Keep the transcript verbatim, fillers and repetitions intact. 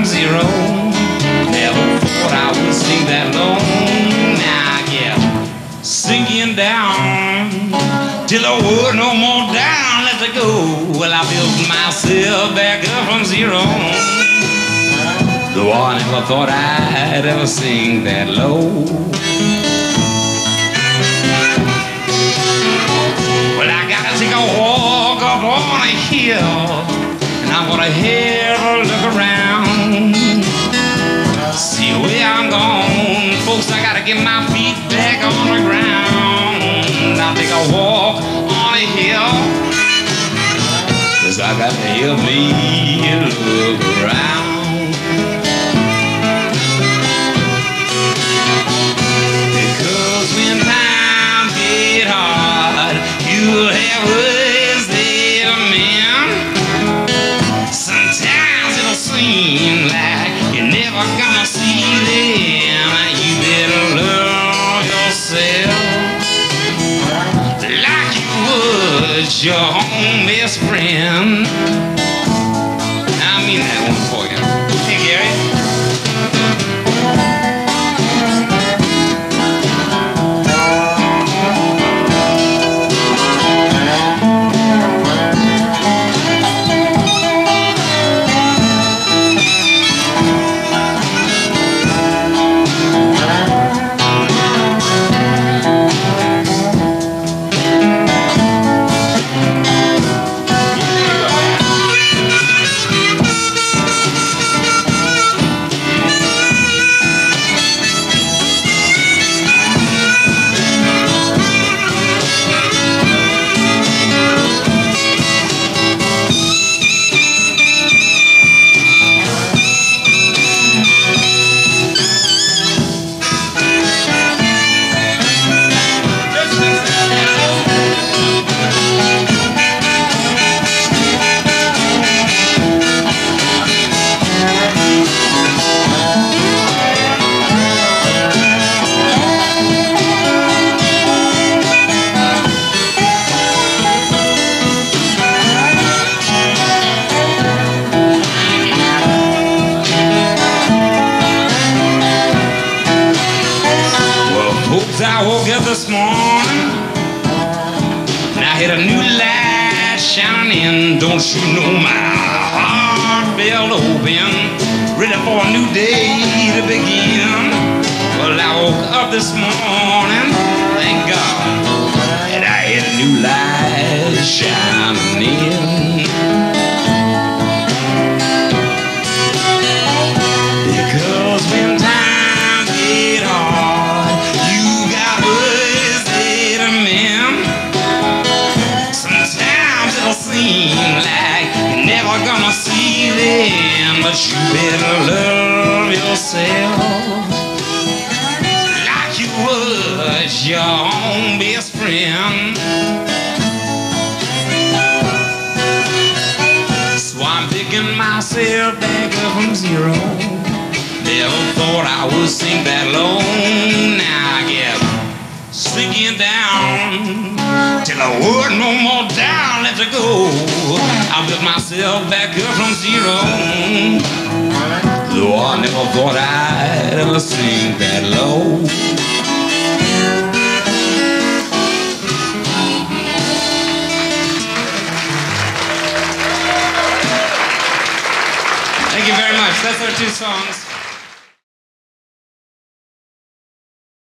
from zero. Never thought I would sing that low. Now I get sinking down till I would no more down. Let it go. Well, I built myself back up from zero. Though I never thought I'd ever sing that low. Well, I gotta take a walk up on a hill, and I'm gonna have a look around, see where I'm going. Folks, I gotta get my feet back on the ground. I'll take a walk on a hill, 'cause I gotta help me look around. Because when times get hard, you'll have words that are meant. Sometimes it'll seem like you're never gonna see them. You better love yourself like you would your own best friend. I mean that one for you. Hey, Gary. I woke up this morning and I had a new light shining in. Don't you know my heart felt open, ready for a new day to begin. Well, I woke up this morning, thank God, that I had a new light shining in. Because when times get hard, seem like you're never gonna see them, but you better love yourself like you would your own best friend. So I'm picking myself back up from zero. Never thought I would sink that low. Now I get sinking down till I would no more down. Let it go. I built myself back up from zero. Though I never thought I'd ever sink that low. Thank you very much. That's our two songs.